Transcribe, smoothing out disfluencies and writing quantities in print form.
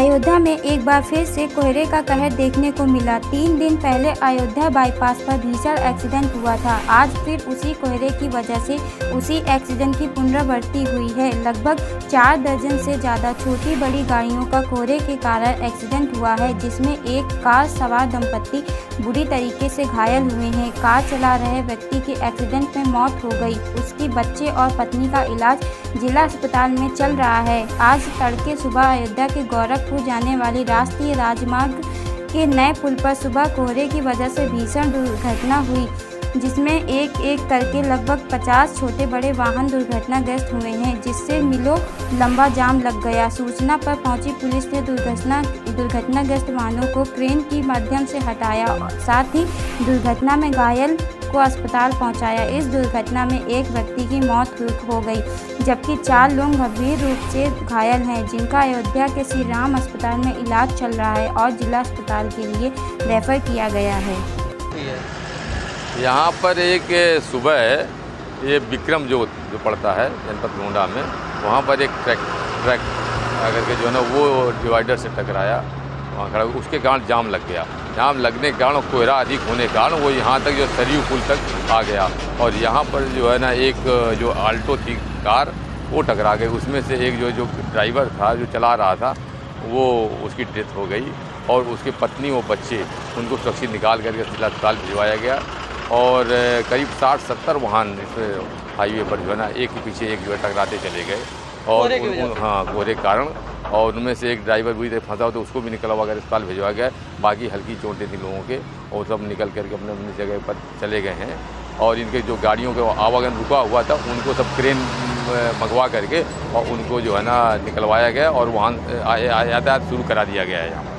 अयोध्या में एक बार फिर से कोहरे का कहर देखने को मिला। 3 दिन पहले अयोध्या बाईपास पर भीषण एक्सीडेंट हुआ था। आज फिर उसी कोहरे की वजह से उसी एक्सीडेंट की पुनरावृत्ति हुई है। लगभग 4 दर्जन से ज़्यादा छोटी बड़ी गाड़ियों का कोहरे के कारण एक्सीडेंट हुआ है, जिसमें एक कार सवार दंपत्ति बुरी तरीके से घायल हुए हैं। कार चला रहे व्यक्ति की एक्सीडेंट में मौत हो गई। उसकी बच्चे और पत्नी का इलाज जिला अस्पताल में चल रहा है। आज तड़के सुबह अयोध्या के गोरखपुर जाने वाली राष्ट्रीय राजमार्ग के नए पुल पर सुबह कोहरे की वजह से भीषण दुर्घटना हुई, जिसमें एक एक करके लगभग 50 छोटे बड़े वाहन दुर्घटनाग्रस्त हुए हैं, जिससे मीलों लंबा जाम लग गया। सूचना पर पहुंची पुलिस ने दुर्घटनाग्रस्त वाहनों को क्रेन की माध्यम से हटाया, साथ ही दुर्घटना में घायल को अस्पताल पहुंचाया। इस दुर्घटना में एक व्यक्ति की मौत हो गई, जबकि 4 लोग गंभीर रूप से घायल हैं, जिनका अयोध्या के श्री राम अस्पताल में इलाज चल रहा है और जिला अस्पताल के लिए रेफर किया गया है। यहाँ पर एक सुबह ये विक्रम जो पड़ता है जनपद गोंडा में, वहाँ पर एक ट्रक आकर के जो है ना वो डिवाइडर से टकराया, वहाँ खड़ा, उसके कारण जाम लग गया। जाम लगने के कारण कोहरा अधिक होने के कारण वो यहाँ तक जो सरयू पुल तक आ गया और यहाँ पर जो है ना एक जो आल्टो थी कार वो टकरा गई। उसमें से एक जो ड्राइवर था जो चला रहा था वो उसकी डेथ हो गई और उसके पत्नी और बच्चे उनको सुरक्षित निकाल करके जिला अस्पताल भिजवाया गया। और करीब 60-70 वाहन इस हाईवे पर जो है ना एक के पीछे एक जो है टकराते चले गए और कोहरे के कारण, और उनमें से एक ड्राइवर बुरी तरह फंसा हो तो उसको भी निकलवा कर अस्पताल भिजवा गया। बाकी हल्की चोटें थी लोगों के और सब निकल करके अपने अपनी जगह पर चले गए हैं। और इनके जो गाड़ियों के आवागमन रुका हुआ था उनको सब क्रेन मंगवा करके और उनको जो है ना निकलवाया गया और वाहन यातायात शुरू करा दिया गया है यहाँ।